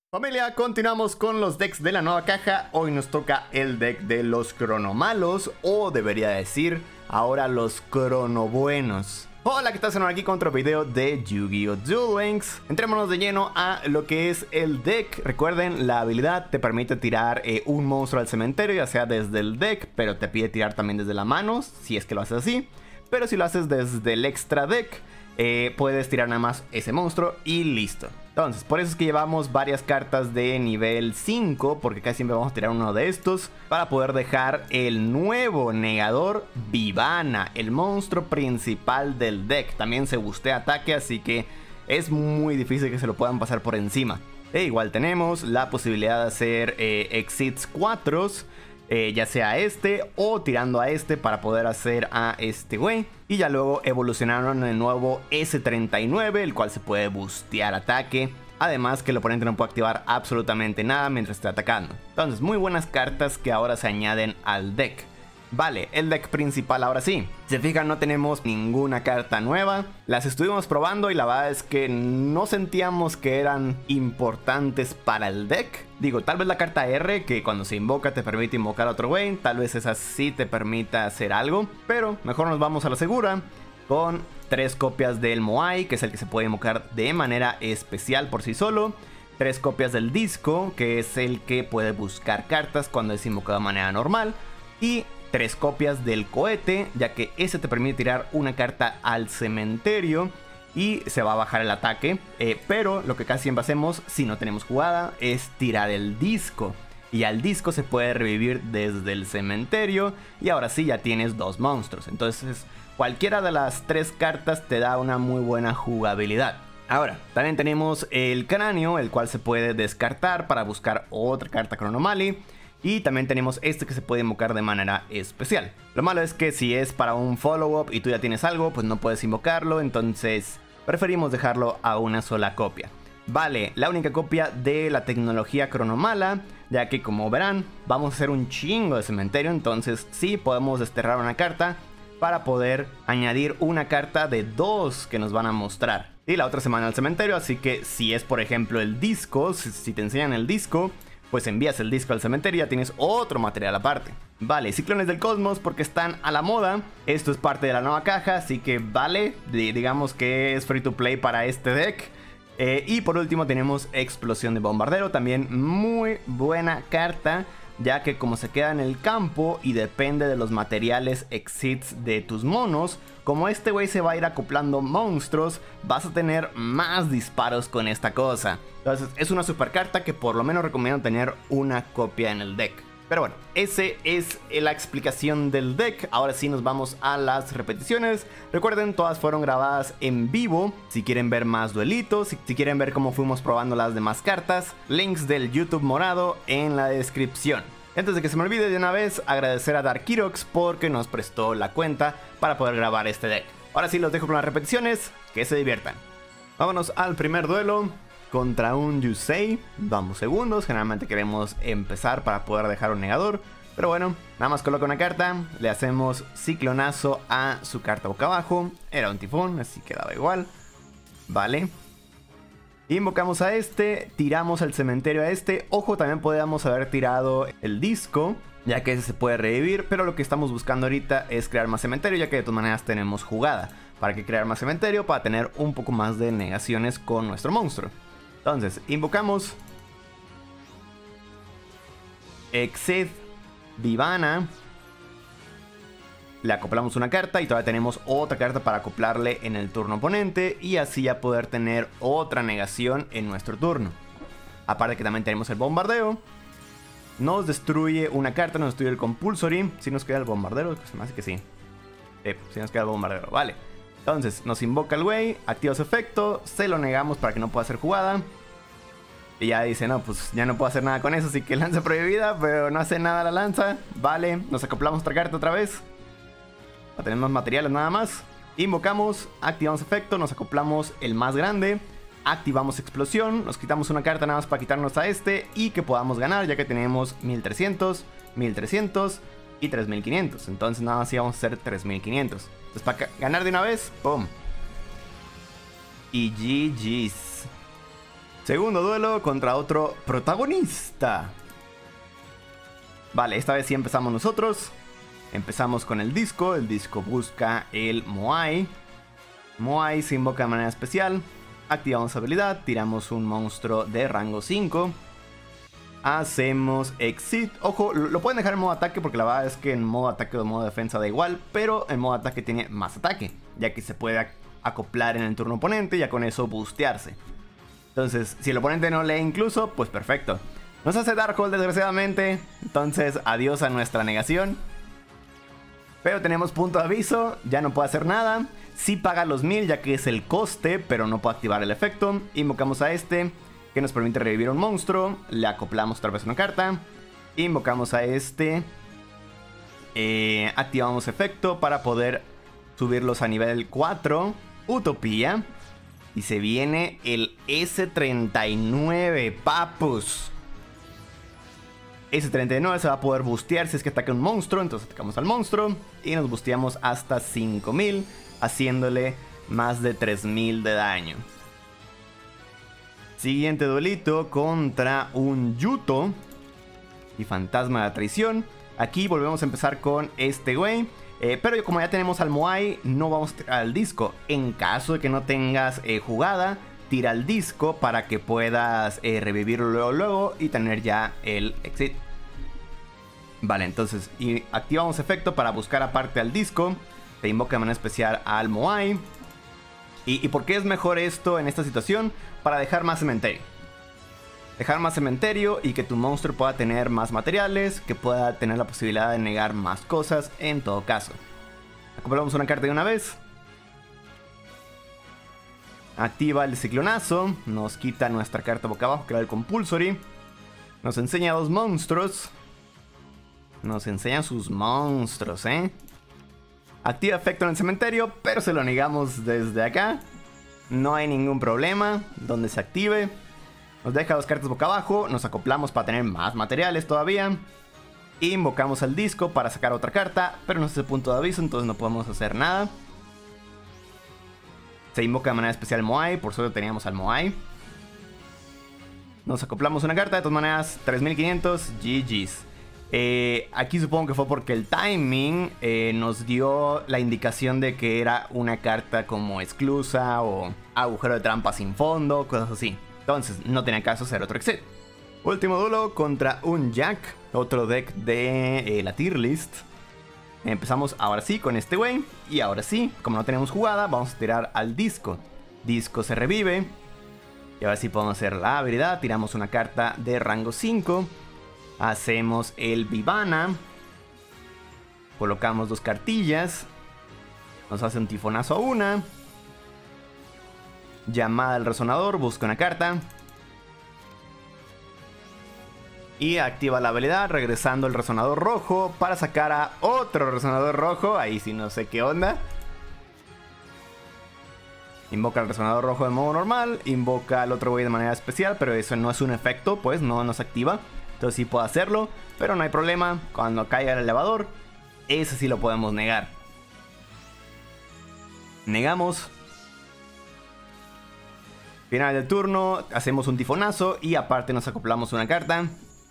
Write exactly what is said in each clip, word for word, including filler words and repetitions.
Familia, continuamos con los decks de la nueva caja. Hoy nos toca el deck de los cronomalos, o debería decir, ahora los cronobuenos. Hola, ¿qué tal? Estamos aquí con otro video de Yu-Gi-Oh! Duel Links. Entrémonos de lleno a lo que es el deck. Recuerden, la habilidad te permite tirar eh, un monstruo al cementerio, ya sea desde el deck, pero te pide tirar también desde la mano, si es que lo haces así. Pero si lo haces desde el extra deck, eh, puedes tirar nada más ese monstruo y listo. Entonces, por eso es que llevamos varias cartas de nivel cinco, porque casi siempre vamos a tirar uno de estos, para poder dejar el nuevo negador Vivana, el monstruo principal del deck. También se bustea ataque, así que es muy difícil que se lo puedan pasar por encima. E igual tenemos la posibilidad de hacer eh, Exits cuatro, eh, ya sea este o tirando a este para poder hacer a este güey. Y ya luego evolucionaron el nuevo ese treinta y nueve, el cual se puede bustear ataque. Además que el oponente no puede activar absolutamente nada mientras esté atacando. Entonces, muy buenas cartas que ahora se añaden al deck. Vale, el deck principal ahora sí. Si se fijan, no tenemos ninguna carta nueva. Las estuvimos probando y la verdad es que no sentíamos que eran importantes para el deck. Digo, tal vez la carta R, que cuando se invoca te permite invocar a otro güey, tal vez esa sí te permita hacer algo. Pero mejor nos vamos a la segura con tres copias del Moai, que es el que se puede invocar de manera especial por sí solo. Tres copias del Disco, que es el que puede buscar cartas cuando es invocado de manera normal. Y tres copias del Cohete, ya que ese te permite tirar una carta al cementerio y se va a bajar el ataque. Eh, pero lo que casi siempre hacemos, si no tenemos jugada, es tirar el Disco. Y al Disco se puede revivir desde el cementerio. Y ahora sí ya tienes dos monstruos. Entonces cualquiera de las tres cartas te da una muy buena jugabilidad. Ahora, también tenemos el Cráneo, el cual se puede descartar para buscar otra carta Cronomali. Y también tenemos este que se puede invocar de manera especial. Lo malo es que si es para un follow-up y tú ya tienes algo, pues no puedes invocarlo. Entonces preferimos dejarlo a una sola copia. Vale, la única copia de la tecnología Cronomala, ya que como verán, vamos a hacer un chingo de cementerio. Entonces sí podemos desterrar una carta para poder añadir una carta de dos que nos van a mostrar. Y la otra semana al cementerio, así que si es por ejemplo el Disco, si, si te enseñan el Disco, pues envías el Disco al cementerio y ya tienes otro material aparte. Vale, Ciclones del Cosmos porque están a la moda. Esto es parte de la nueva caja, así que vale, digamos que es free to play para este deck. Eh, y por último tenemos Explosión de Bombardero, también muy buena carta, ya que como se queda en el campo y depende de los materiales exits de tus monos, como este güey se va a ir acoplando monstruos, vas a tener más disparos con esta cosa. Entonces es una super carta que por lo menos recomiendo tener una copia en el deck. Pero bueno, esa es la explicación del deck. Ahora sí nos vamos a las repeticiones. Recuerden, todas fueron grabadas en vivo. Si quieren ver más duelitos, si, si quieren ver cómo fuimos probando las demás cartas, links del YouTube morado en la descripción. Antes de que se me olvide de una vez, agradecer a Darkirox porque nos prestó la cuenta para poder grabar este deck. Ahora sí los dejo con las repeticiones, que se diviertan. Vámonos al primer duelo contra un Yusei. Vamos segundos, generalmente queremos empezar para poder dejar un negador. Pero bueno, nada más coloca una carta, le hacemos ciclonazo a su carta boca abajo. Era un tifón, así quedaba igual. Vale. Invocamos a este, tiramos al cementerio a este. Ojo, también podríamos haber tirado el Disco, ya que ese se puede revivir. Pero lo que estamos buscando ahorita es crear más cementerio, ya que de todas maneras tenemos jugada. ¿Para qué crear más cementerio? Para tener un poco más de negaciones con nuestro monstruo. Entonces, invocamos Exit Vivana. Le acoplamos una carta y todavía tenemos otra carta para acoplarle en el turno oponente. Y así ya poder tener otra negación en nuestro turno. Aparte que también tenemos el bombardeo. Nos destruye una carta, nos destruye el compulsory. Si nos queda el bombardero, se me hace que sí. Eh, si nos queda el bombardero, vale. Entonces nos invoca el güey, activa su efecto, se lo negamos para que no pueda hacer jugada. Y ya dice, no, pues ya no puedo hacer nada con eso, así que lanza prohibida, pero no hace nada la lanza. Vale, nos acoplamos otra carta otra vez. Para tener más materiales nada más. Invocamos, activamos efecto, nos acoplamos el más grande. Activamos explosión, nos quitamos una carta nada más para quitarnos a este. Y que podamos ganar, ya que tenemos mil trescientos, mil trescientos y tres mil quinientos. Entonces nada más íbamos a hacer tres mil quinientos. Entonces para ganar de una vez, ¡pum! Y G G's. Segundo duelo contra otro protagonista. Vale, esta vez sí empezamos nosotros. Empezamos con el disco. El disco busca el Moai. Moai se invoca de manera especial. Activamos habilidad. Tiramos un monstruo de rango cinco. Hacemos exit. Ojo, lo pueden dejar en modo ataque porque la verdad es que en modo ataque o modo defensa da igual. Pero en modo ataque tiene más ataque, ya que se puede acoplar en el turno oponente y ya con eso boostearse. Entonces, si el oponente no lee incluso, pues perfecto. Nos hace Darkhold desgraciadamente. Entonces, adiós a nuestra negación. Pero tenemos punto de aviso. Ya no puedo hacer nada. Sí paga los mil ya que es el coste, pero no puedo activar el efecto. Invocamos a este, que nos permite revivir un monstruo. Le acoplamos otra vez una carta. Invocamos a este. Eh, activamos efecto para poder subirlos a nivel cuatro. Utopía. Y se viene el ese treinta y nueve, papus. ese treinta y nueve se va a poder boostear si es que ataca un monstruo. Entonces atacamos al monstruo y nos boosteamos hasta cinco mil, haciéndole más de tres mil de daño. Siguiente duelito contra un Yuto y Fantasma de la Traición. Aquí volvemos a empezar con este güey. Eh, pero como ya tenemos al Moai, no vamos a tirar al disco. En caso de que no tengas eh, jugada, tira al disco para que puedas eh, revivirlo luego, luego y tener ya el exit. Vale, entonces y activamos efecto para buscar aparte al disco. Te invoca de manera especial al Moai. ¿Y, ¿Y por qué es mejor esto en esta situación? Para dejar más cementerio. Dejar más cementerio y que tu monstruo pueda tener más materiales, que pueda tener la posibilidad de negar más cosas en todo caso. Acoplamos una carta de una vez. Activa el ciclonazo, nos quita nuestra carta boca abajo, que era el Compulsory. Nos enseña dos monstruos. Nos enseña sus monstruos, ¿eh? Activa efecto en el cementerio, pero se lo negamos desde acá. No hay ningún problema donde se active. Nos deja dos cartas boca abajo, nos acoplamos para tener más materiales todavía. Invocamos al disco para sacar otra carta, pero no es el punto de aviso, entonces no podemos hacer nada. Se invoca de manera especial Moai, por suerte teníamos al Moai. Nos acoplamos una carta, de todas maneras, tres mil quinientos, G G's. Eh, aquí supongo que fue porque el timing eh, nos dio la indicación de que era una carta como exclusa o agujero de trampa sin fondo, cosas así. Entonces no tenía caso hacer otro exit. Último duelo contra un Jack, otro deck de eh, la tier list. Empezamos ahora sí con este güey. Y ahora sí, como no tenemos jugada, vamos a tirar al disco. Disco se revive. Y ahora sí podemos hacer la habilidad. Tiramos una carta de rango cinco. Hacemos el Vivana. Colocamos dos cartillas. Nos hace un tifonazo a una. Llamada al resonador, busca una carta. Y activa la habilidad, regresando el resonador rojo para sacar a otro resonador rojo. Ahí sí no sé qué onda. Invoca el resonador rojo de modo normal. Invoca al otro güey de manera especial, pero eso no es un efecto, pues no nos activa. Entonces sí puedo hacerlo, pero no hay problema. Cuando caiga el elevador, ese sí lo podemos negar. Negamos. Final del turno, hacemos un tifonazo y aparte nos acoplamos una carta.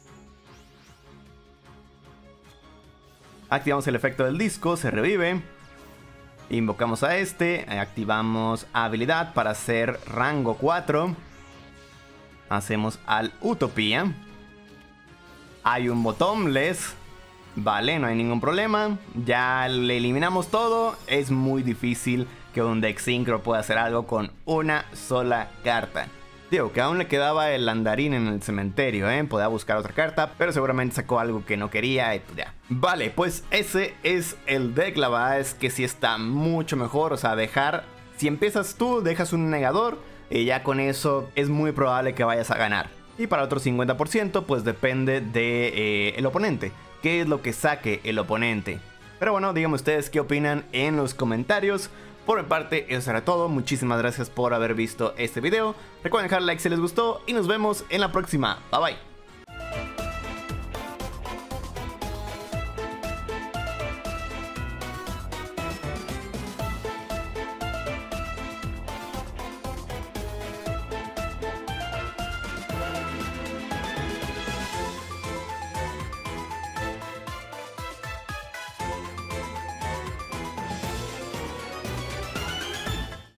Activamos el efecto del disco, se revive. Invocamos a este, activamos habilidad para hacer rango cuatro. Hacemos al Utopía. Hay un bottomless. Vale, no hay ningún problema. Ya le eliminamos todo. Es muy difícil que un deck synchro pueda hacer algo con una sola carta. Digo, que aún le quedaba el andarín en el cementerio, ¿eh? Podía buscar otra carta, pero seguramente sacó algo que no quería y pues ya. Vale, pues ese es el deck. La verdad es que sí está mucho mejor. O sea, dejar... Si empiezas tú, dejas un negador y ya con eso es muy probable que vayas a ganar. Y para otro cincuenta por ciento, pues depende de eh, el oponente. ¿Qué es lo que saque el oponente? Pero bueno, díganme ustedes qué opinan en los comentarios. Por mi parte, eso era todo. Muchísimas gracias por haber visto este video. Recuerden dejar like si les gustó y nos vemos en la próxima. Bye bye.